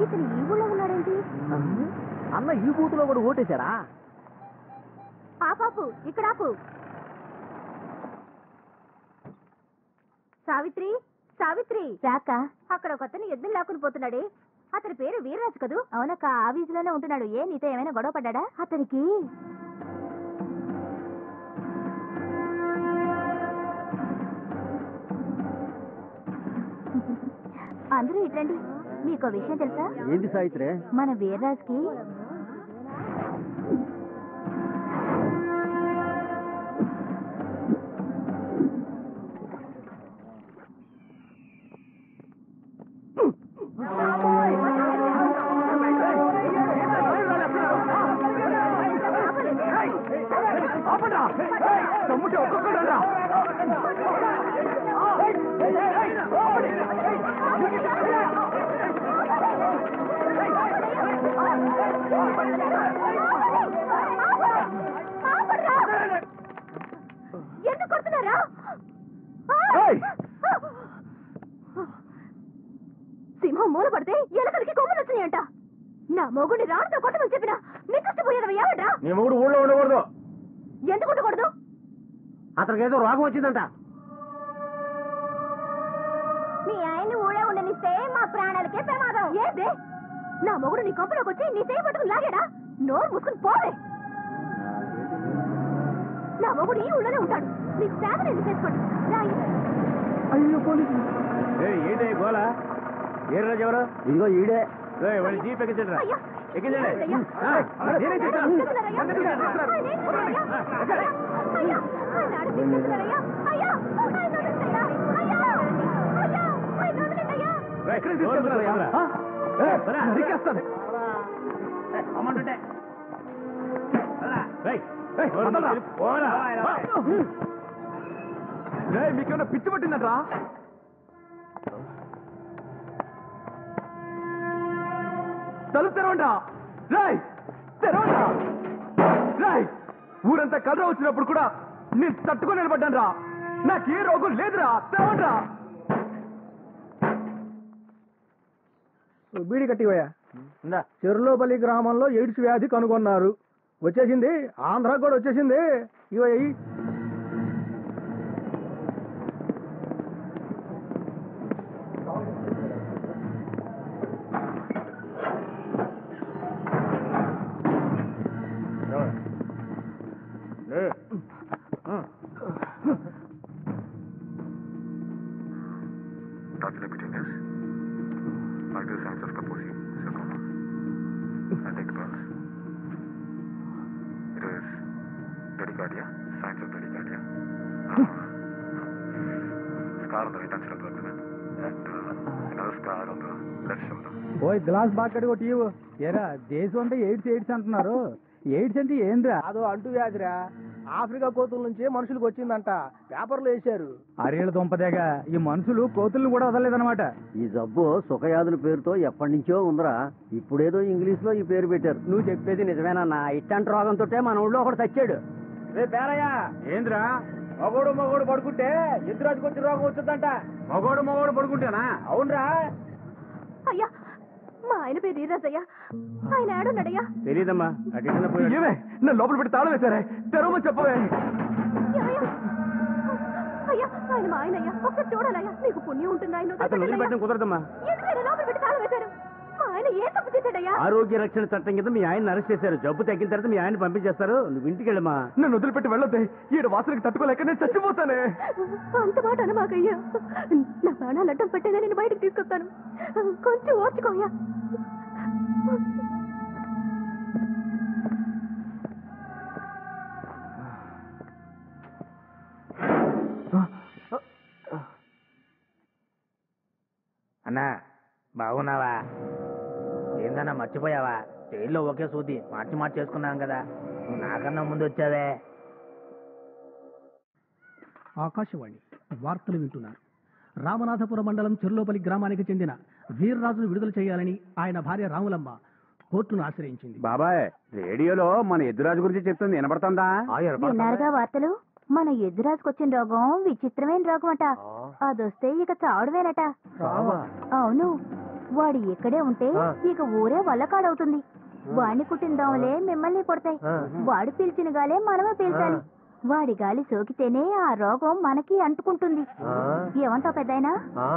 ఇతను ఈ ఊళ్ళో ఉన్నాడేంటి? అన్న ఈ బూతులో కూడా ఓటేశారా? పాపాపు ఇక్కడ ఆపు. సావిత్రి సావిత్రి రాక అక్కడ ఒక అతను ఎద్దులు లాక్కుని పోతున్నాడే, అతని పేరు వీర్రాజు కదూ? అవునక్క, ఆ వీధిలోనే ఉంటున్నాడు. ఏ నీతో ఏమైనా గొడవ పడ్డా? అతనికి అందరూ ఇట్రండి. మీకు విషయం తెలుసా? ఏంది సావిత్రి? మన వీర్రాజుకి ఎందుకు కొడుతున్నారా? సింహం మూల పడితే ఎలకలకి కొమ్ములు వచ్చినాయంట. నా మొగుడిని రాడుతో కొట్టమని చెప్పినా నీకు ఇష్టపోయేదవ ఏమంటా? నీ మొగుడు ఊళ్ళో ఉండకూడదు. ఎందుకు ఉండకూడదు? అతనికి ఏదో రోగం వచ్చిందంట. మీ ఆయన్ని ఊళ్ళో ఉండనిస్తే మా ప్రాణాలకే ప్రమాదం. ఏదే నా మొగుడు నీ కొంపలోకి వచ్చి నీ చేయి పట్టుకుని లాగాడా? నోరు మూసుకుని పోవే. నా మొగుడు ఈ ఊళ్ళోనే ఉంటాడు. నీకు శాతం ఎందుకు చేసుకోండి. అయ్యో పోలీసు. ఏంటి గోలా? ఏ రాజు ఎవరు? ఇదిగో ఈడే. వాడి జీప్ ఎక్కించండి. ఎక్కించండి. అమ్మంటుంటే మీకేమన్నా పిచ్చి పట్టిందట్రా? తలుపు తెరవండా. రాయ్ తెరవండా. రాయ్ ఊరంతా కలరా వచ్చినప్పుడు కూడా నేను తట్టుకొని నిలబడ్డాను రా. నాకే రోగం లేదురా. తెరవండా. బీడి కట్టివయ్యా. చెర్లోపల్లి గ్రామంలో ఎయిడ్స్ వ్యాధి కనుగొన్నారు. వచ్చేసింది, ఆంధ్రాకు కూడా వచ్చేసింది. ఇవయ్యి ఓయ్ గ్లాస్ బాక్కడి ఒకటి ఇవ్వు. ఏరా దేశం అంటే ఎయిడ్స్ అంటున్నారు. ఎయిడ్స్ అంటే ఏంద్రా? అదో అంటు వ్యాధిరా. ఆఫ్రికా కోతుల నుంచే మనుషులకు వచ్చిందంట. పేపర్లు వేశారు. అరేళ్ళ దుంపదేగా ఈ మనుషులు కోతులను కూడా వదలలేదన్నమాట. ఈ జబ్బు సుఖయాదుల పేరుతో ఎప్పటి నుంచో ఉందిరా. ఇప్పుడేదో ఇంగ్లీష్ లో ఈ పేరు పెట్టారు. నువ్వు చెప్పేది నిజమేనన్నా? ఇట్లాంటి రోగంతో మన ఊళ్ళో ఒకటి చచ్చాడు. ఏంద్రా? మగోడు పడుకుంటే ఎదురాజుకు వచ్చి రోగం వచ్చిందంట. మగోడు పడుకుంటేనా? అవునరా. అయ్యా మా ఆయన పేరు వీర్రాజయ్యా. ఆయన ఏడున్నాడయ్యా? తెలీదమ్మా. ఏమే నా లోపల పెట్టి తాళం వేశారే. తెరవమని చెప్పవే. అయ్యా ఆయన మా ఆయనయ్యా. ఒకసారి చూడాలయ్యా. నీకు పుణ్యం ఉంటుంది. ఆయన కుదరదమ్మా. ఎందుకు లోపల పెట్టి తాళం వేశారు? మా ఆయన ఏ తప్పు చేశాడయ్యా? ఆరోగ్య రక్షణ చట్టం కింద మీ ఆయన అరెస్ట్ చేశారు. జబ్బు తగ్గిన తర్వాత మీ ఆయన పంపించేస్తారు. నువ్వు ఇంటికి వెళ్ళమ్మా. నన్ను వదిలిపెట్టి వెళ్ళొద్దే. ఈడు వాసనకి తట్టుకోలేక నేను చచ్చిపోతానే. అంత మాట అనమాకయ్యా. నా ప్రాణాలు అడ్డం పెట్టేదే నేను బయటకు తీసుకొస్తాను. కొంచెం ఓర్చుకోయ్యా. అన్నా బాగున్నావా? ఏందన్నా మర్చిపోయావా? జైల్లో ఒకే సూది మార్చి చేసుకున్నాం కదా. నువ్వు నాకన్నా ముందు వచ్చావే. ఆకాశవాణి వార్తలు వింటున్నారు. రామనాథపురం మండలం చెర్లోపల్లి గ్రామానికి చెందిన వీర్రాజును విడుదల చేయాలని ఆయన భార్య రాములమ్మ కోర్టును ఆశ్రయించింది. బాబాయ్ రేడియోలో మన ఎదురాజు గురించి చెప్తుంది వినపడుతుందా? విన్నారుగా వార్తలు? మన ఎదురాజుకు వచ్చిన రోగం విచిత్రమైన రోగం అట. అదొస్తే ఇక చావడమేనట. అవును, వాడు ఇక్కడే ఉంటే ఇక ఊరే వల్లకాడవుతుంది. వాడిని కుట్టిందాంలే మిమ్మల్ని కొడతాయి. వాడు పీల్చిన గాలే మనమే పీల్చాలి. వాడి గాలి సోకితేనే ఆ రోగం మనకి అంటుకుంటుంది. ఏమంటావు పెద్దాయనా?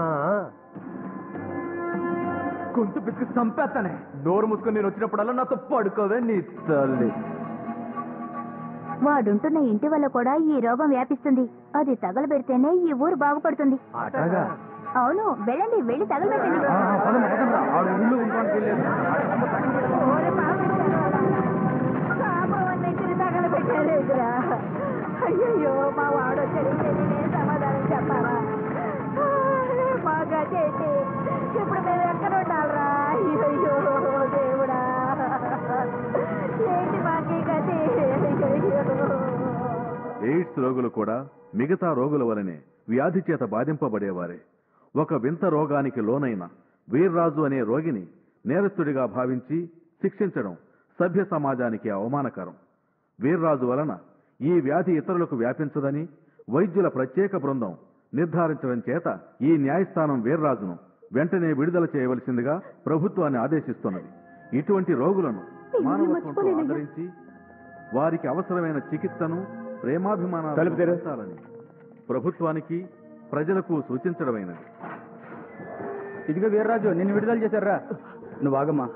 గొంతు పిసికి చంపేస్తానే. నోరు మూసుకొని నేను వచ్చినప్పుడల్లా నాతో పడుకోవే నీ తల్లి. వాడుంటున్న ఇంటి వల్ల కూడా ఈ రోగం వ్యాపిస్తుంది. అది తగలబెడితేనే ఈ ఊరు బాగుపడుతుంది. అవును, వెళ్ళండి, వెళ్ళి తగలబెట్టండి. అయ్యో, మా వాడు నేనే సమాధానం చెప్పాలా? మా గదేంటి ఇప్పుడు మేము ఎక్కడ ఉండాలరా? అయ్యో దేవుడా, ఏంటి మాకి గది? ఎయిడ్స్ రోగులు కూడా మిగతా రోగుల వలనే వ్యాధి చేత బాధింపబడేవారే. ఒక వింత రోగానికి లోనైన వీర్రాజు అనే రోగిని నేరస్తుడిగా భావించి శిక్షించడం సభ్య సమాజానికి అవమానకరం. వీర్రాజు వలన ఈ వ్యాధి ఇతరులకు వ్యాపించదని వైద్యుల ప్రత్యేక బృందం నిర్ధారించడం చేత ఈ న్యాయస్థానం వీర్రాజును వెంటనే విడుదల చేయవలసిందిగా ప్రభుత్వాన్ని ఆదేశిస్తున్నది. ఇటువంటి రోగులను మానవత్వంతో ఆదరించి వారికి అవసరమైన చికిత్సను ప్రేమాభిమానాలను పెంచాలని ప్రభుత్వానికి ప్రజలకు సూచించడమైనది. ఇదిగో వీర్రాజు, నిన్ను విడుదల చేశారా? నువ్వు ఆగమ్మా.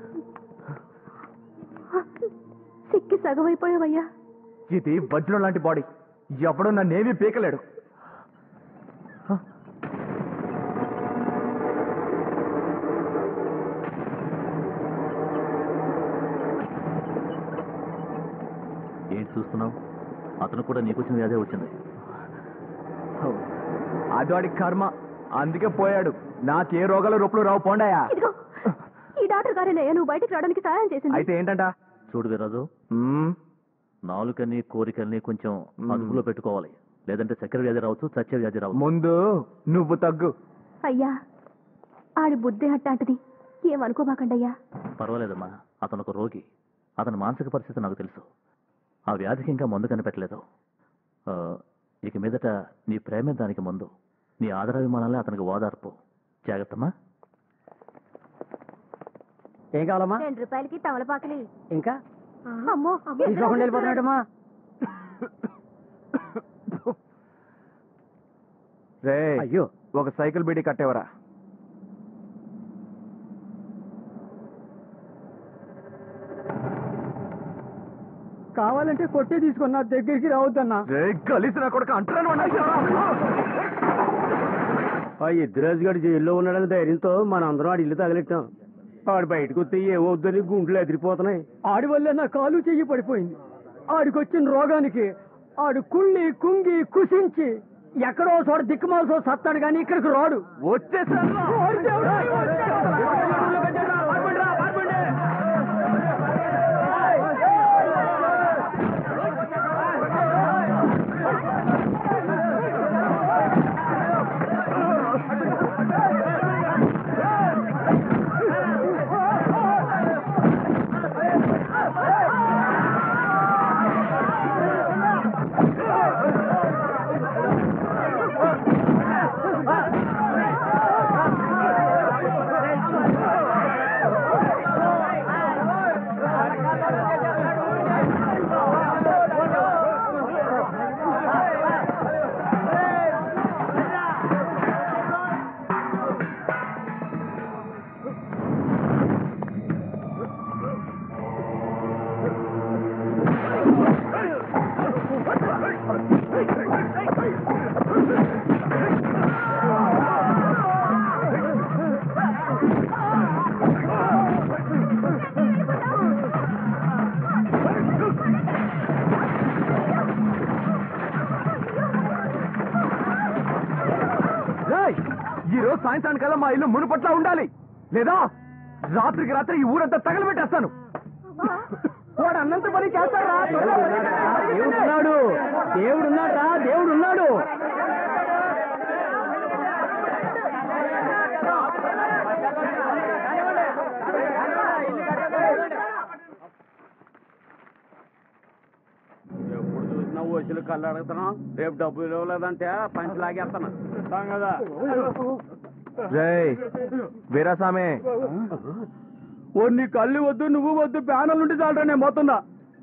సిక్కి సగమైపోయావయ్యా. ఇది వజ్రం లాంటి బాడీ, ఎవడో నన్నేమీ పీకలేడు. ఏంటి చూస్తున్నావు? అతను కూడా నీకు వచ్చిన వ్యాధే వచ్చింది. అది వాడికి కర్మ, అందుకే పోయాడు. నాకే రోగాలు రొప్పులు రావు. పోండాయా. ఈ డాక్టర్ గారేనయ్యా నువ్వు బయటికి రావడానికి సహాయం చేసింది. అయితే ఏంటంట? చూడు వీర్రాజు, నాలుకని కోరికల్ని కొంచెం అదుపులో పెట్టుకోవాలి. లేదంటే చక్కెర వ్యాధి రావచ్చు, చచ్చే వ్యాధి రావచ్చు. ముందు నువ్వు తగ్గు. అయ్యా, ఆడి బుద్ధి అట్టాంటిది, ఏమనుకోబాకండయ్యా. పర్వాలేదమ్మా, అతను ఒక రోగి. అతని మానసిక పరిస్థితి నాకు తెలుసు. ఆ వ్యాధికి ఇంకా మందు కనిపెట్టలేదు. ఇక మీదట నీ ప్రేమే దానికి మందు. నీ ఆదరాభిమానాలే అతనికి ఓదార్పు. జాగ్రత్తమ్మా. ఏం కావాలమ్మా? 2 రూపాయలకి తమలపాకులి. ఇంకా అమ్మో, తీసుకోకుండా వెళ్ళిపోతున్నాడమ్మా. రే, అయ్యో, ఒక సైకిల్ బీడీ కట్టేవరా? కావాలంటే కొట్టే తీసుకున్నా, దగ్గరికి రావద్దన్నా. కలిసిన కొడుకు అంటున్నాను. ఆ ఎద్దురాజు గారు జైల్లో ఉన్నాడని ధైర్యంతో మన అందరం ఆడి ఇల్లు తగలెట్టాం. ఆడు బయటకు వస్తే ఏమవుద్దని గుంట్లు ఎదిరిపోతున్నాయి. ఆడి వల్లే నా కాలు చెయ్యి పడిపోయింది. ఆడికొచ్చిన రోగానికి ఆడు కుళ్ళి కుంగి కుసించి ఎక్కడో చోట దిక్కుమాలసో సత్తాడు కానీ ఇక్కడికి రాడు. వచ్చేసాడు. ఈరోజు సాయంత్రానికల్లా మా ఇల్లు మునుపట్ల ఉండాలి, లేదా రాత్రికి రాత్రి ఈ ఊరంతా తగలబెట్టేస్తాను. వాడు అన్నంత పని చేస్తారా? దేవుడున్నాడు, దేవుడున్నాడు రా, దేవుడున్నాడు. ఎప్పుడు చూసినా ఓసులు కళ్ళు అడుగుతున్నాం. రేపు డబ్బులు ఇవ్వలేదంటే పంచి లాగేస్తాను కదా. జై వీరాస్వామి ఓ నీ కళ్ళు వద్దు నువ్వు వద్దు ప్యానల్ నుండి చాలరా నేను పోతున్నా.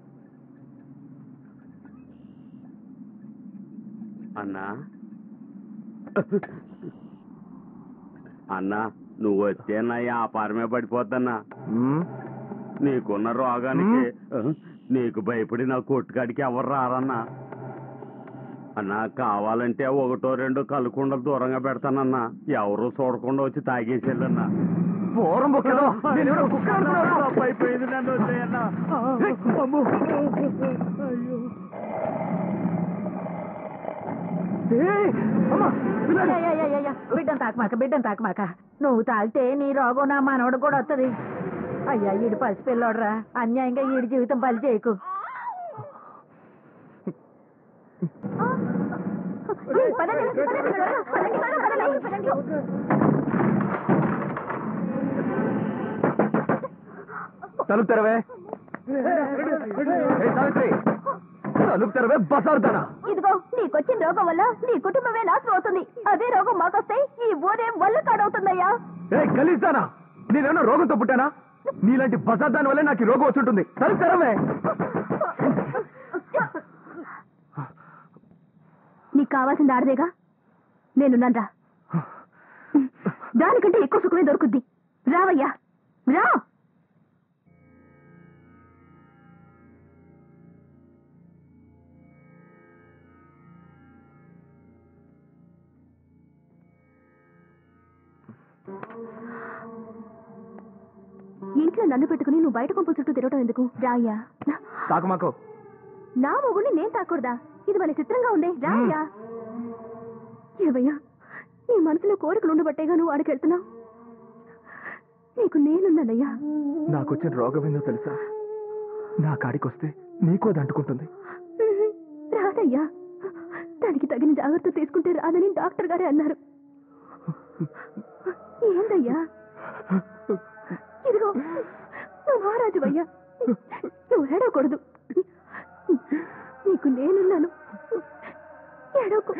అన్నా అన్నా నువ్వు వచ్చేనా వ్యాపారమే పడిపోద్దన్నా. నీకున్న రోగానికి నీకు భయపడి నా కొట్టుకాడికి ఎవరు రారన్నా. అన్నా కావాలంటే ఒకటో రెండో కలుకుండా దూరంగా పెడతానన్నా. ఎవరు చూడకుండా వచ్చి తాగేసేళ్ళన్నా. అయిపోయింది నన్ను వచ్చాయన్నా. బిడ్డను తాకమాక నువ్వు తాగితే నీ రోగం నా మనవడు కూడా వస్తుంది. అయ్యా ఈడు పసిపిల్లోడ్రా, అన్యాయంగా ఈడి జీవితం బలి చేయకు. తలుపు తెరవే తలుపు తెరవే బసారుతానా. ఇదిగో నీకొచ్చిన రోగం వల్ల నీ కుటుంబమే నాశనం అవుతుంది. అదే రోగం మాకొస్తే ఈ ఊరే వల్ల కాడవుతుందయ్యా. కలిస్తానా నేనేమన్నా రోగంతో పుట్టానా? నీలాంటి బసాదాని వల్లే నాకు ఈ రోగం వచ్చి ఉంటుంది. తలుపు తెరవే. నీకు కావాల్సింది ఆడదేగా, నేనున్నాను. దానికంటే ఎక్కువ సుఖమే దొరుకుద్ది. రావయ్యా రా. ఇంట్లో నన్ను పెట్టుకుని నువ్వు బయట కొంపల చుట్టూ తిరగటం ఎందుకు? రాయ్యా. తాకమాకో. నా మొగుడిని నేను తాకూడదా? ఇది మన చిత్రంగా ఉందే. రాయ్యా. ఏవయ్యా, నీ మనసులో కోరికలు ఉండబట్టేగా నువ్వు ఆడికి వెళ్తున్నావు. నీకు నేనున్నానయ్యా. నాకొచ్చిన రోగం ఏందో తెలుసా? నా కాడికొస్తే నీకో దంటుకుంటుంది. రాదయ్యా, దానికి తగిన జాగ్రత్త తీసుకుంటే రాదని డాక్టర్ గారే అన్నారు. ఏందయ్యా? ఇదిగో నువ్వు మహారాజువయ్యా, నువ్వు ఏడవకూడదు. నీకు నేనున్నాను, ఏడవకు.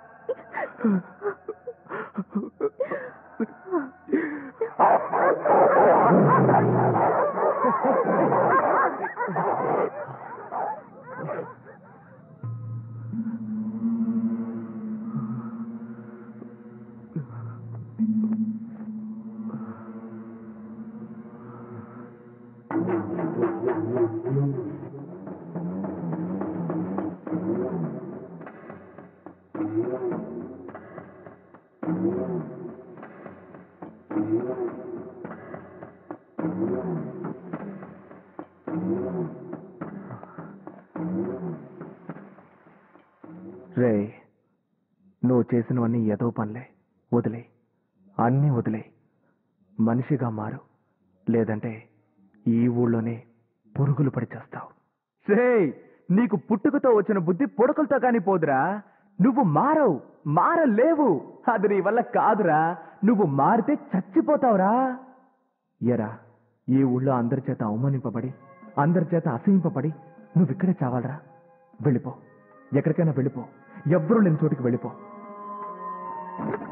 రే, నువ్వు చేసినవన్నీ ఏదో పనులే. వదిలే, అన్నీ వదిలే. మనిషిగా మారు, లేదంటే ఈ ఊళ్ళోనే పురుగులు పడి చేస్తావు. రే, నీకు పుట్టుకతో వచ్చిన బుద్ధి పొడకలతో కానీ పోదురా. నువ్వు మారలేవు. అది నీ వల్ల కాదురా. నువ్వు మారితే చచ్చిపోతావురా. ఎరా, ఈ ఊళ్ళో అందరి చేత అవమానింపబడి, అందరి చేత అసహింపబడి నువ్విక్కడే చావాలరా. వెళ్ళిపో, ఎక్కడికైనా వెళ్ళిపో. ఎవ్వరూ లేని చోటికి వెళ్ళిపో.